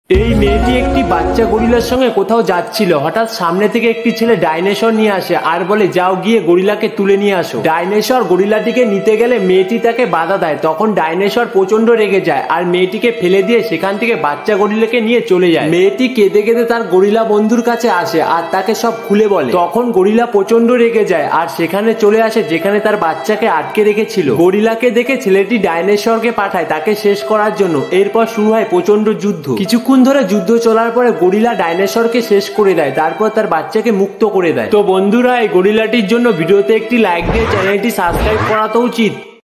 এই মেয়েটি একটি বাচ্চা গরিলার সঙ্গে কোথাও যাচ্ছিল। হঠাৎ সামনে থেকে একটি ছেলে ডাইনোসর নিয়ে আসে আর বলে, যাও গিয়ে গরিলাকে তুলে নিয়ে আসো। ডাইনোসর গরিলাটিকে নিতে গেলে মেয়েটি তাকে বাধা দেয়। তখন ডাইনোসর প্রচন্ড রেগে যায় আর মেয়েটিকে ফেলে দিয়ে সেখান থেকে বাচ্চা গরিলাকে নিয়ে চলে যায়। মেয়েটি কেঁদে কেঁদে তার গরিলা বন্ধুর কাছে আসে আর তাকে সব খুলে বলে। তখন গরিলা প্রচন্ড রেগে যায় আর সেখানে চলে আসে যেখানে তার বাচ্চাকে আটকে রেখেছিল। গরিলাকে দেখে ছেলেটি ডাইনোসরকে পাঠায় তাকে শেষ করার জন্য। এরপর শুরু হয় প্রচন্ড যুদ্ধ। কিছুক্ষণ ধরে যুদ্ধ চলার পরে গরিলা ডাইনোসরকে শেষ করে দেয়, তারপর তার বাচ্চাকে মুক্ত করে দেয়। তো বন্ধুরা, এই গরিলাটির জন্য ভিডিওতে একটি লাইক দিয়ে চ্যানেলটি সাবস্ক্রাইব করা তো উচিত।